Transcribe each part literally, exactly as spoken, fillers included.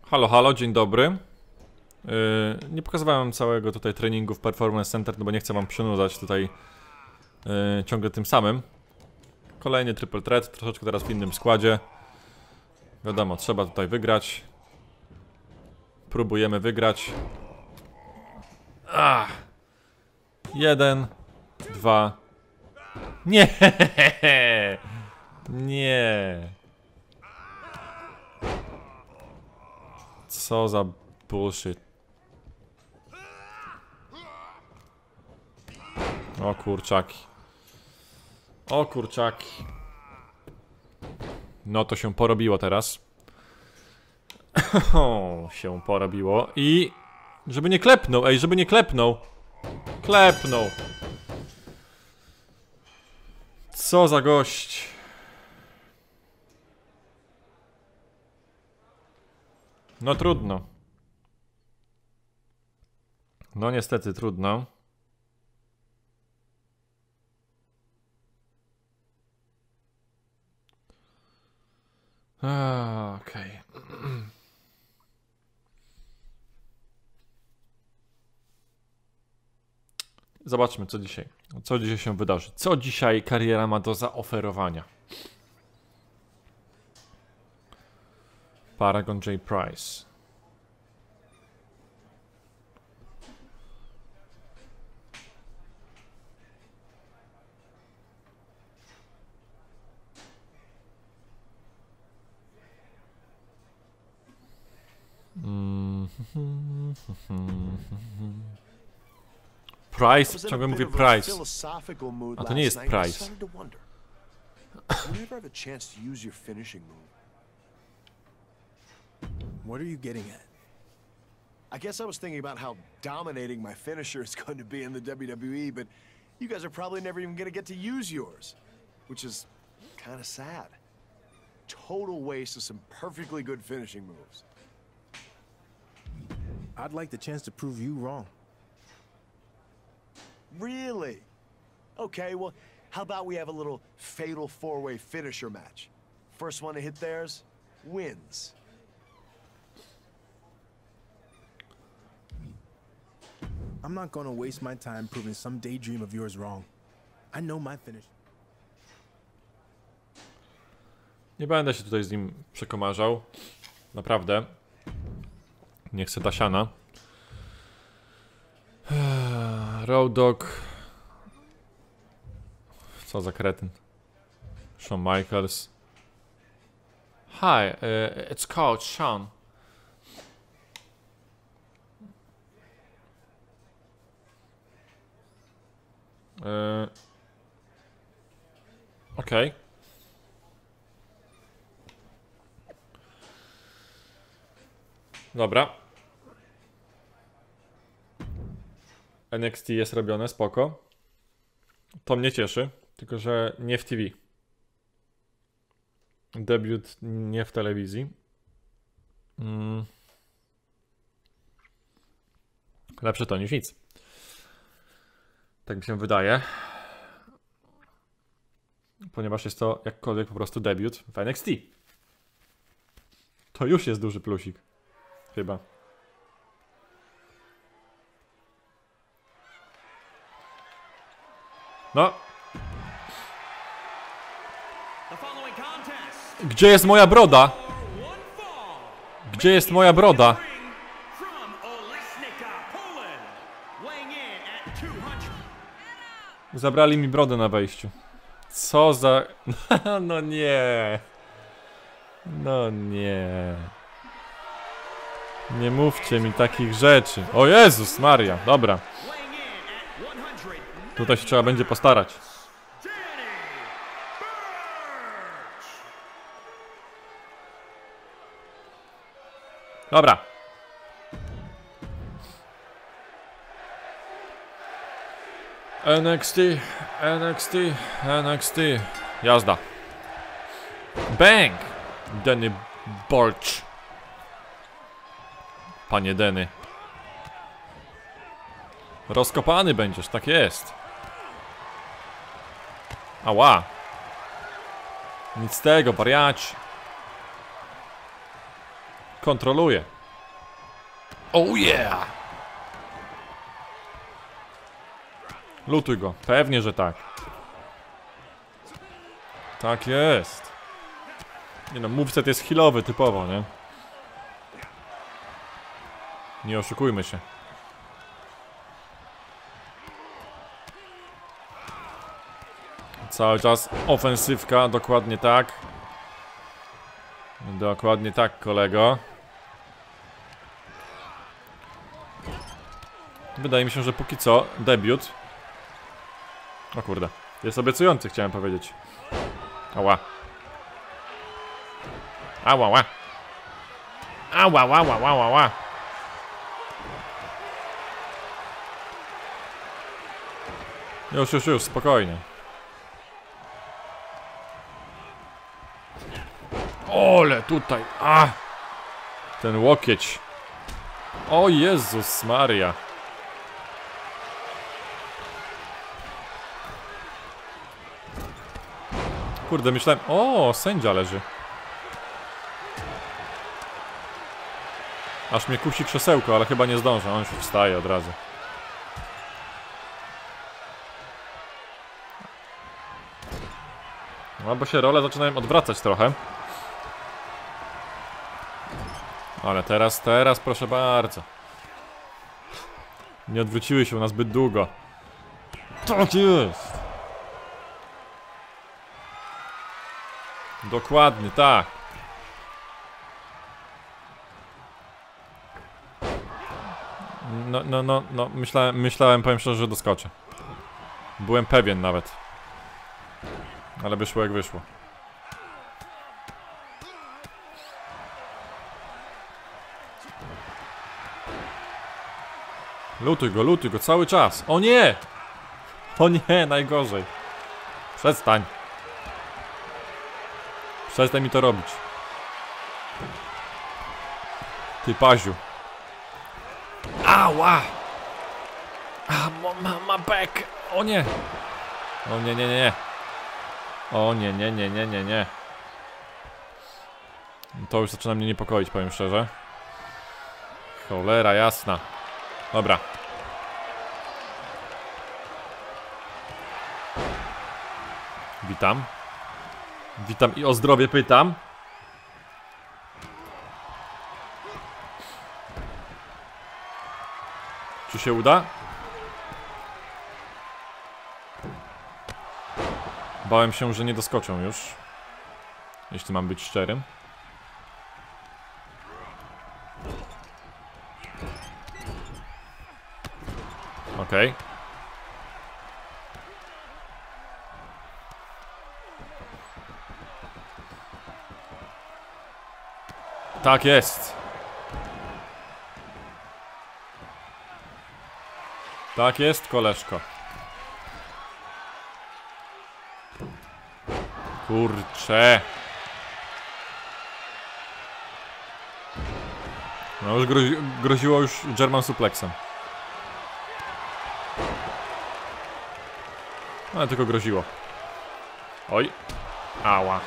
Halo, halo, dzień dobry. Yy, nie pokazywałem całego tutaj treningu w Performance Center, no bo nie chcę wam przynudzać tutaj yy, ciągle tym samym. Kolejny triple threat, troszeczkę teraz w innym składzie. Wiadomo, trzeba tutaj wygrać. Próbujemy wygrać. Ach. Jeden, dwa. Nie! Nie! Co za bullshit. O kurczaki. O kurczaki. No to się porobiło teraz. O, się porobiło. I... żeby nie klepnął, ej, żeby nie klepnął. Klepnął. Co za gość. No trudno. No niestety trudno. Okej. Okay. Zobaczmy co dzisiaj. Co dzisiaj się wydarzy. Co dzisiaj kariera ma do zaoferowania. Paragon J. Price. Price? Ciągle mówię Price. A to nie jest Price. What are you getting at? I guess I was thinking about how dominating my finisher is going to be in the W W E, but you guys are probably never even going to get to use yours, which is kind of sad. Total waste of some perfectly good finishing moves. I'd like the chance to prove you wrong. Really? Okay, well, how about we have a little fatal four-way finisher match? First one to hit theirs wins. I'm not gonna waste my time proving some daydream of yours wrong. I know my finish. Nie będę się tutaj z nim przekomarzał. Naprawdę. Nie chcę Dasiana. Road Dogg. Co za kretyn. Shawn Michaels. Hi, uh, it's Coach Shawn. Yy. Okej. Okay. Dobra. N X T jest robione, spoko. To mnie cieszy, tylko że nie w T V. Debiut nie w telewizji. Mm. Lepsze to niż nic. Tak mi się wydaje. Ponieważ jest to jakkolwiek po prostu debiut w N X T. To już jest duży plusik. Chyba. No. Gdzie jest moja broda? Gdzie jest moja broda? Zabrali mi brodę na wejściu. Co za... No nie. No nie. Nie mówcie mi takich rzeczy. O Jezus Maria, dobra. Tutaj się trzeba będzie postarać. Dobra. N X T, N X T, N X T. Jazda. Bang! Danny Burch. Panie Denny. Rozkopany będziesz, tak jest. Ała. Nic z tego, wariaci. Kontroluję. Oh yeah! Lutuj go. Pewnie, że tak. Tak jest. Nie no, moveset jest healowy typowo, nie? Nie oszukujmy się. Cały czas ofensywka, dokładnie tak. Dokładnie tak, kolego. Wydaje mi się, że póki co debiut. O kurde, jest obiecujący, chciałem powiedzieć. Ała. Ała, ała. Ała, ała, ała, ała, ała. Już, już, już, spokojnie. Ole, tutaj, a! Ten łokieć. O Jezus Maria. Kurde, myślałem... O, sędzia leży. Aż mnie kusi krzesełko, ale chyba nie zdążę. On już wstaje od razu. No, bo się role zaczynają odwracać trochę. Ale teraz, teraz proszę bardzo. Nie odwróciły się na zbyt długo. Tak jest. Dokładnie, tak. No, no, no, no, myślałem, myślałem, powiem szczerze, że doskoczę. Byłem pewien nawet. Ale wyszło jak wyszło. Lutuj go, lutuj go cały czas. O nie! O nie, najgorzej. Przestań. Przestań mi to robić. Ty paziu. Ała! A, ma, ma back. O nie! O nie, nie, nie. O nie, nie, nie, nie, nie, nie. To już zaczyna mnie niepokoić, powiem szczerze. Cholera jasna. Dobra. Witam. Witam i o zdrowie pytam. Czy się uda? Bałem się, że nie doskoczą już. Jeśli mam być szczerym. Okej. Okay. Tak jest. Tak jest, koleżko. Kurcze. No już grozi groziło już German suplexem. Ale tylko groziło. Oj. Ała.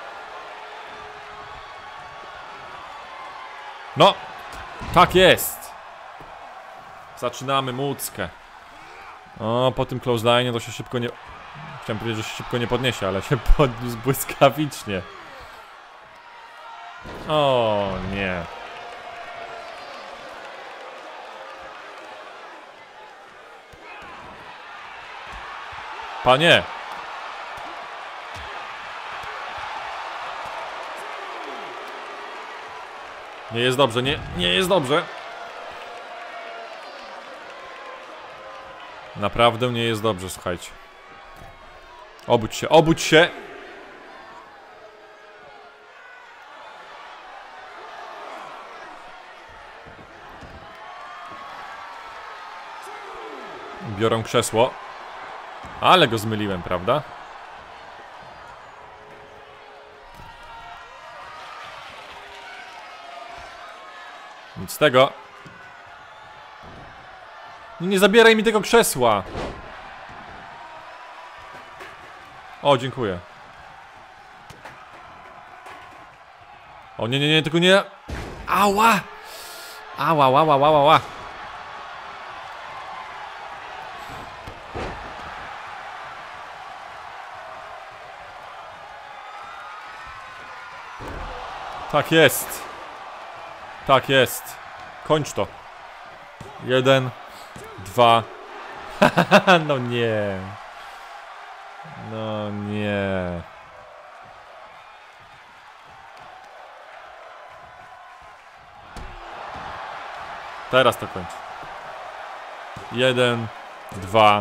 No. Tak jest. Zaczynamy muckę. O, po tym closeline'ie to się szybko nie... Chciałem powiedzieć, że się szybko nie podniesie, ale się podniósł błyskawicznie. O nie. Panie. Nie jest dobrze, nie, nie jest dobrze. Naprawdę nie jest dobrze, słuchajcie. Obudź się, obudź się! Biorą krzesło. Ale go zmyliłem, prawda? Nic z tego. Nie, nie zabieraj mi tego krzesła. O, dziękuję. O, nie, nie, nie, tylko nie. Ała! Ała, ała, ała, ała. Tak jest. Tak jest. Kończ to. Jeden, dwa. No nie. No nie. Teraz to kończ. Jeden, dwa.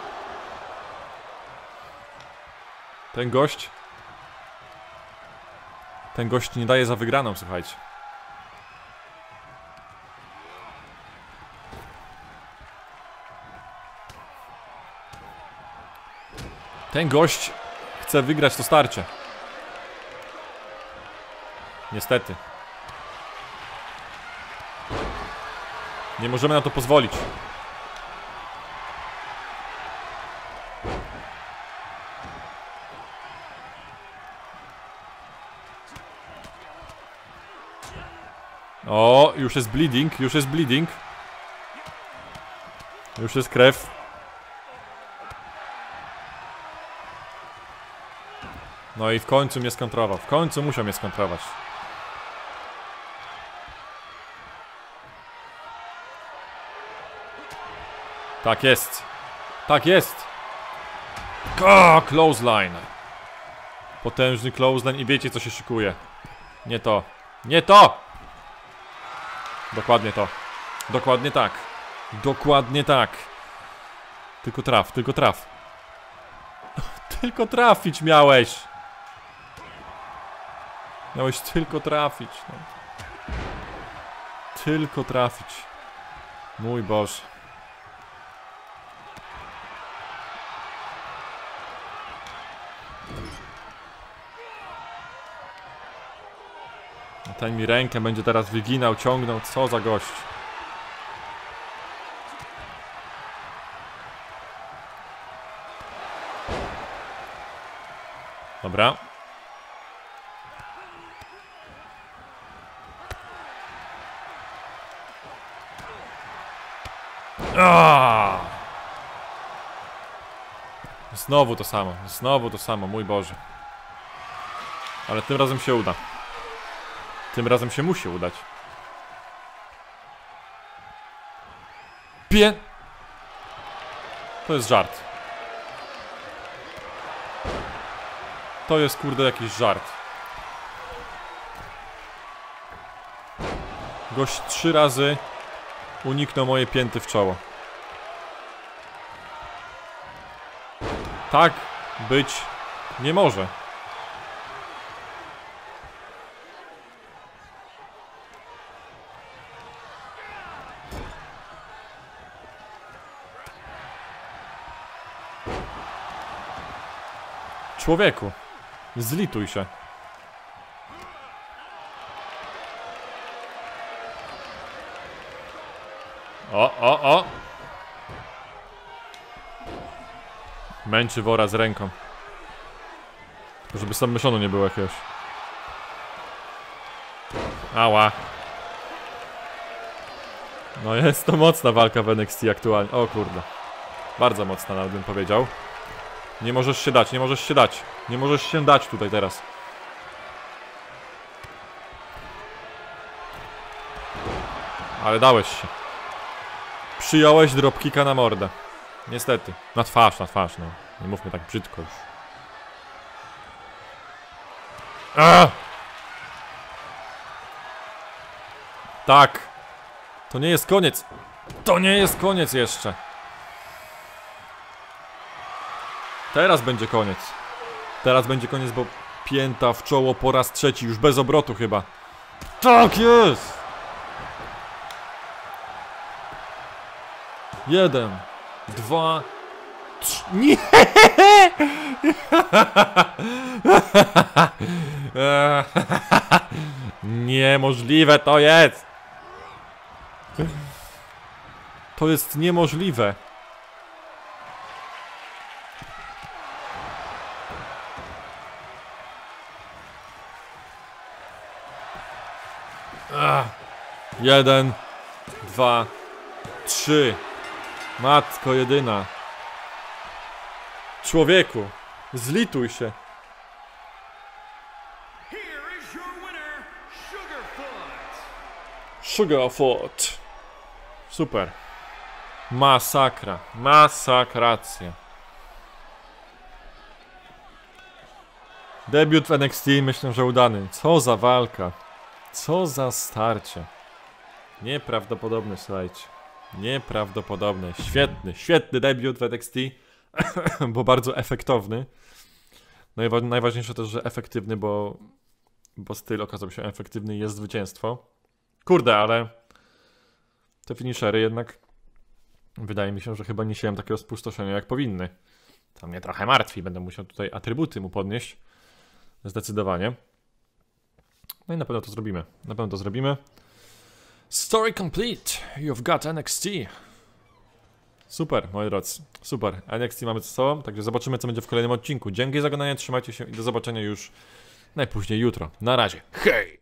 Ten gość. Ten gość nie daje za wygraną, słuchajcie. Ten gość chce wygrać to starcie. Niestety. Nie możemy na to pozwolić. O, już jest bleeding, już jest bleeding. Już jest krew. No i w końcu mnie skontrował. W końcu musiał mnie skontrować. Tak jest. Tak jest. O, clothesline. Potężny clothesline i wiecie co się szykuje. Nie to. Nie to! Dokładnie to. Dokładnie tak. Dokładnie tak. Tylko traf, tylko traf. Tylko trafić miałeś. Miałeś tylko trafić. No. Tylko trafić. Mój Boże. Ten mi rękę będzie teraz wyginał, ciągnął. Co za gość. Dobra. Aaaa! Znowu to samo, znowu to samo, mój Boże. Ale tym razem się uda. Tym razem się musi udać. Pie... To jest żart. To jest kurde jakiś żart. Gość trzy razy uniknął moje pięty w czoło. Tak być nie może. Człowieku, zlituj się. O, o, o. Męczy wora z ręką. Żeby submissionu nie było jakiegoś. Ała. No jest to mocna walka w N X T aktualnie. O kurde. Bardzo mocna nawet bym powiedział. Nie możesz się dać, nie możesz się dać. Nie możesz się dać tutaj teraz. Ale dałeś się. Przyjąłeś dropkicka na mordę. Niestety. Na twarz, na twarz, no. Nie mówmy tak brzydko już. A! Tak. To nie jest koniec. To nie jest koniec jeszcze. Teraz będzie koniec. Teraz będzie koniec, bo pięta w czoło po raz trzeci, już bez obrotu chyba. Tak jest! Jeden, dwa, trzy... Nie! Niemożliwe to jest! To jest niemożliwe. Ach. Jeden, dwa, trzy. Matko jedyna. Człowieku, zlituj się. Sugarfoot. Super. Masakra. Masakracja. Debiut w N X T myślę, że udany. Co za walka. Co za starcie. Nieprawdopodobne, słuchajcie. Nieprawdopodobne. Świetny, świetny debiut w N X T. Bo bardzo efektowny. Najwa najważniejsze też, że efektywny, bo, bo styl okazał się efektywny i jest zwycięstwo. Kurde, ale te finishery jednak wydaje mi się, że chyba nie siałem takiego spustoszenia jak powinny. To mnie trochę martwi. Będę musiał tutaj atrybuty mu podnieść. Zdecydowanie. No i na pewno to zrobimy. Na pewno to zrobimy. Story complete. You've got N X T. Super, moi drodzy. Super. N X T mamy ze sobą, także zobaczymy, co będzie w kolejnym odcinku. Dzięki za oglądanie, trzymajcie się i do zobaczenia już najpóźniej jutro. Na razie. Hej!